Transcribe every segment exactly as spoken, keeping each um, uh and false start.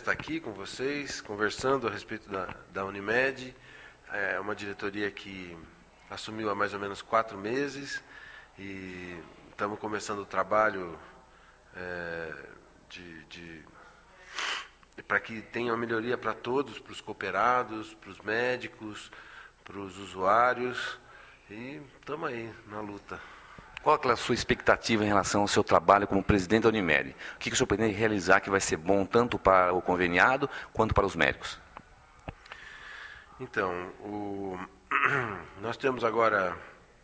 estar aqui com vocês, conversando a respeito da, da Unimed. É uma diretoria que assumiu há mais ou menos quatro meses e estamos começando o trabalho é, de, de, para que tenha uma melhoria para todos, para os cooperados, para os médicos, para os usuários, e estamos aí na luta. Qual é a sua expectativa em relação ao seu trabalho como presidente da Unimed? O que o senhor pretende realizar que vai ser bom tanto para o conveniado quanto para os médicos? Então, o, nós temos agora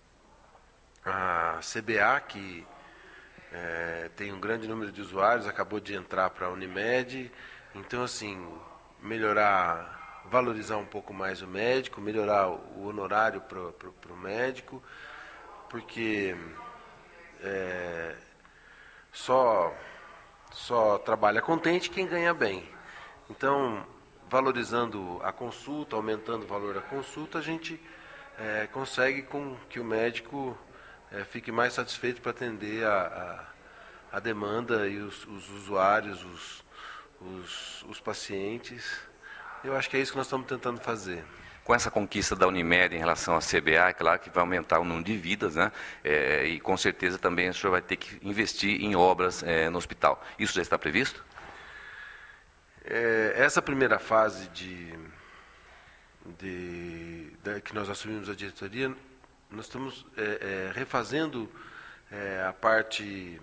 a C B A, que é, tem um grande número de usuários, acabou de entrar para a Unimed. Então, assim, melhorar, valorizar um pouco mais o médico, melhorar o honorário para o médico, porque é, só, só trabalha contente quem ganha bem. Então, valorizando a consulta, aumentando o valor da consulta, a gente é, consegue com que o médico é, fique mais satisfeito para atender a, a, a demanda e os, os usuários, os, os, os pacientes. Eu acho que é isso que nós estamos tentando fazer. Com essa conquista da Unimed em relação à C B A, é claro que vai aumentar o número de vidas, né? É, e com certeza também o senhor vai ter que investir em obras é, no hospital. Isso já está previsto? É, essa primeira fase de, de, de que nós assumimos a diretoria, nós estamos é, é, refazendo é, a parte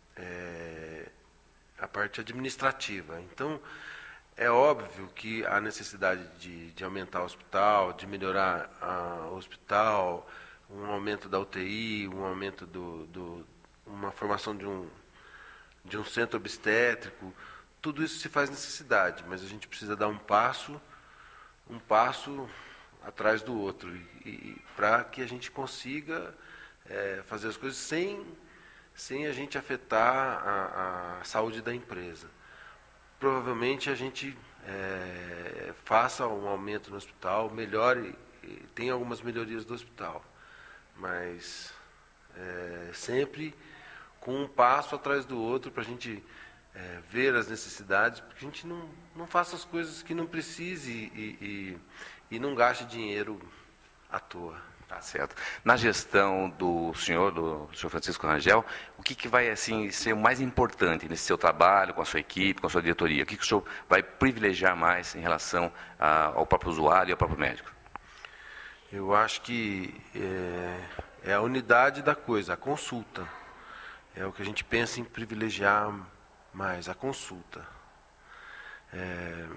é, a parte administrativa. Então, é óbvio que há necessidade de, de aumentar o hospital, de melhorar a, o hospital, um aumento da U T I, um aumento do, do uma formação de um de um centro obstétrico. Tudo isso se faz necessidade, mas a gente precisa dar um passo, um passo atrás do outro, e, e para que a gente consiga é, fazer as coisas sem, sem a gente afetar a, a saúde da empresa. Provavelmente a gente é, faça um aumento no hospital, melhore, tem algumas melhorias do hospital, mas é, sempre com um passo atrás do outro para a gente É, ver as necessidades, porque a gente não, não faça as coisas que não precise e, e, e não gaste dinheiro à toa. Tá certo. Na gestão do senhor, do senhor Francisco Rangel, o que, que vai assim, ser o mais importante nesse seu trabalho, com a sua equipe, com a sua diretoria? O que, que o senhor vai privilegiar mais em relação a, ao próprio usuário e ao próprio médico? Eu acho que é, é a unidade da coisa, a consulta. É o que a gente pensa em privilegiar mais, a consulta. É,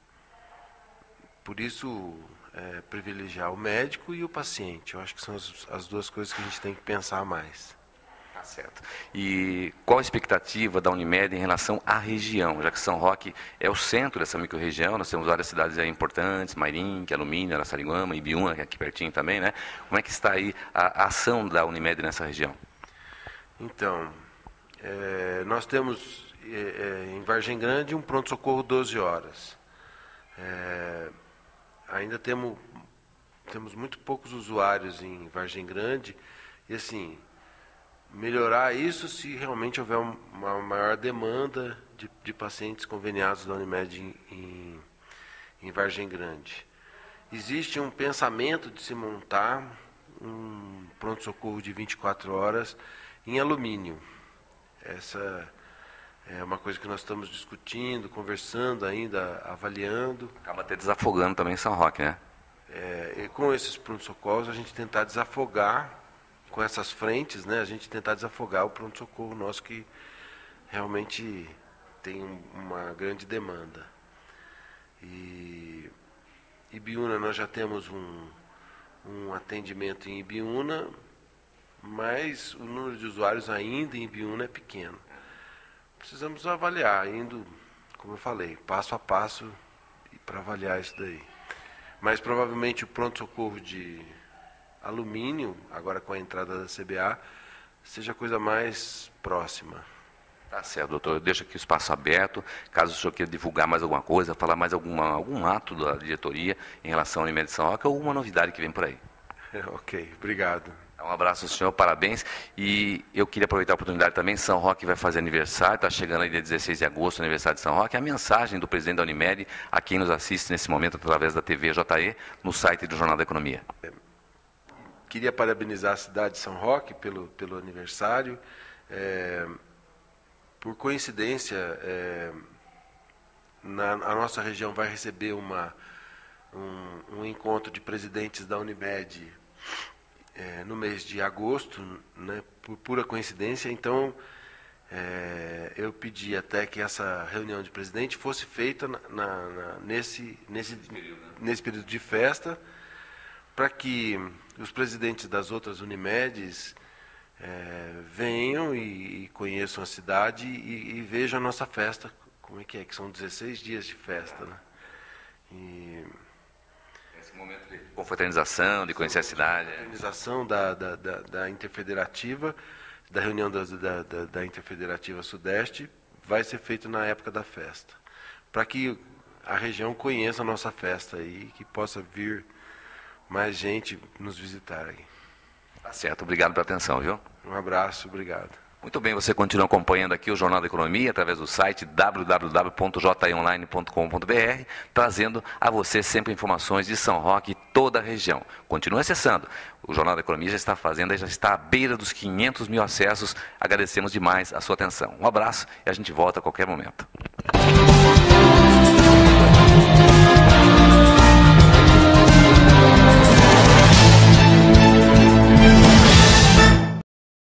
por isso, é, privilegiar o médico e o paciente. Eu acho que são as, as duas coisas que a gente tem que pensar mais. Tá certo. E qual a expectativa da Unimed em relação à região? Já que São Roque é o centro dessa microrregião, nós temos várias cidades aí importantes, Mairim, que é Alumínio, Araçariguama, Ibiúna, que é aqui pertinho também, né? Como é que está aí a, a ação da Unimed nessa região? Então, é, nós temos É, em Vargem Grande um pronto-socorro doze horas. É, ainda temos, temos muito poucos usuários em Vargem Grande, e assim, melhorar isso se realmente houver uma maior demanda de, de pacientes conveniados da Unimed em, em, em Vargem Grande. Existe um pensamento de se montar um pronto-socorro de vinte e quatro horas em Alumínio. Essa é uma coisa que nós estamos discutindo, conversando ainda, avaliando. Acaba até desafogando também São Roque, né? É, e com esses pronto-socorros, a gente tentar desafogar, com essas frentes, né, a gente tentar desafogar o pronto-socorro nosso, que realmente tem um, uma grande demanda. E Ibiúna, nós já temos um, um atendimento em Ibiúna, mas o número de usuários ainda em Ibiúna é pequeno. Precisamos avaliar, indo, como eu falei, passo a passo para avaliar isso daí. Mas provavelmente o pronto-socorro de Alumínio, agora com a entrada da C B A, seja a coisa mais próxima. Tá certo, doutor. Eu deixo aqui o espaço aberto, caso o senhor queira divulgar mais alguma coisa, falar mais alguma, algum ato da diretoria em relação à Unimed São Roque ou alguma novidade que vem por aí. Ok, obrigado. Um abraço, senhor, parabéns. E eu queria aproveitar a oportunidade também, São Roque vai fazer aniversário, está chegando aí dia dezesseis de agosto, aniversário de São Roque. A mensagem do presidente da Unimed, a quem nos assiste nesse momento através da T V J E, no site do Jornal da Economia. Queria parabenizar a cidade de São Roque pelo, pelo aniversário. É, por coincidência, é, na, a nossa região vai receber uma, um, um encontro de presidentes da Unimed é, no mês de agosto, né, por pura coincidência. Então, é, eu pedi até que essa reunião de presidente fosse feita na, na, na, nesse, nesse, período, né? nesse período de festa, para que os presidentes das outras Unimedes é, venham e, e conheçam a cidade e, e vejam a nossa festa, como é que é, que são dezesseis dias de festa, né? E esse momento de confraternização, de conhecer a cidade. Confraternização da, da, da, da Interfederativa, da reunião das, da, da, da Interfederativa Sudeste, vai ser feito na época da festa, para que a região conheça a nossa festa e que possa vir mais gente nos visitar aí. Tá certo, obrigado pela atenção, viu? Um abraço, obrigado. Muito bem, você continua acompanhando aqui o Jornal da Economia através do site w w w ponto j e online ponto com ponto b r, trazendo a você sempre informações de São Roque e toda a região. Continue acessando. O Jornal da Economia já está fazendo, já está à beira dos quinhentos mil acessos. Agradecemos demais a sua atenção. Um abraço e a gente volta a qualquer momento.